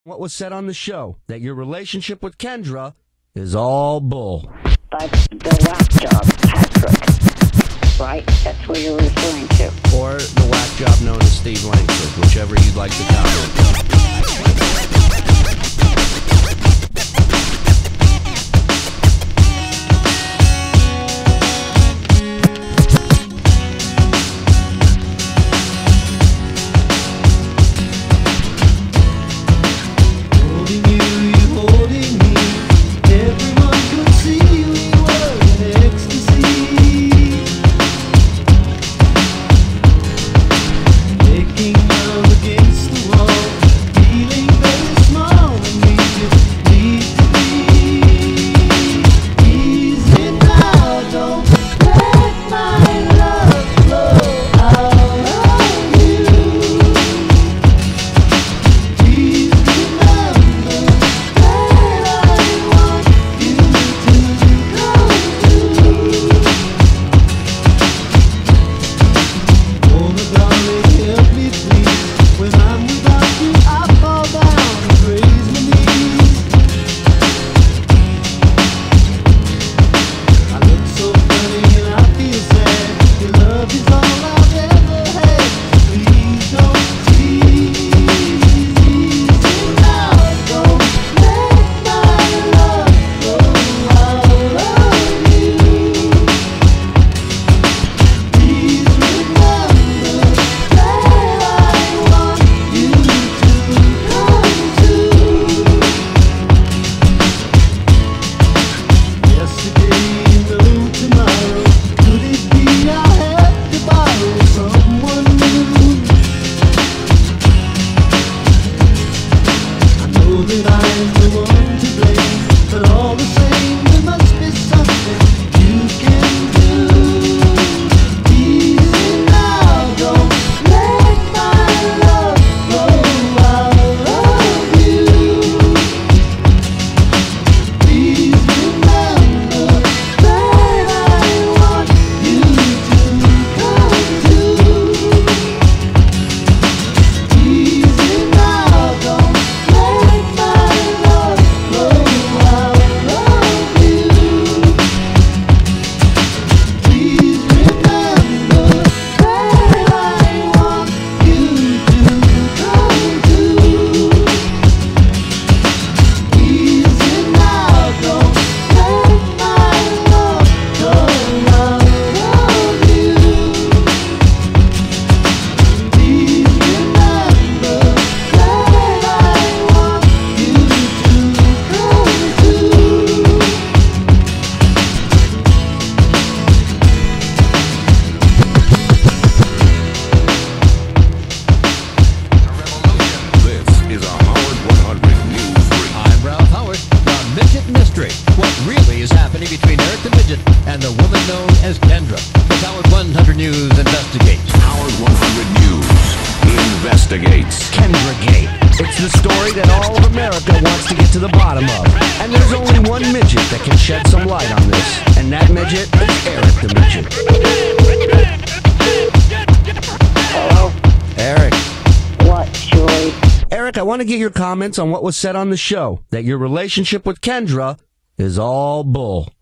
What was said on the show, that your relationship with Kendra is all bull. Like the whack job, Patrick, right? That's what you're referring to. Or the whack job known as Steve Langford, whichever you'd like to comment. What really is happening between Eric the Midget and the woman known as Kendra? The Howard 100 News investigates. Howard 100 News investigates. Kendra-gate. It's the story that all of America wants to get to the bottom of. And there's only one midget that can shed some light on this. And that midget is Eric the Midget. Hello? Eric. What, Shuli? Eric, I want to get your comments on what was said on the show, that your relationship with Kendra is all bull.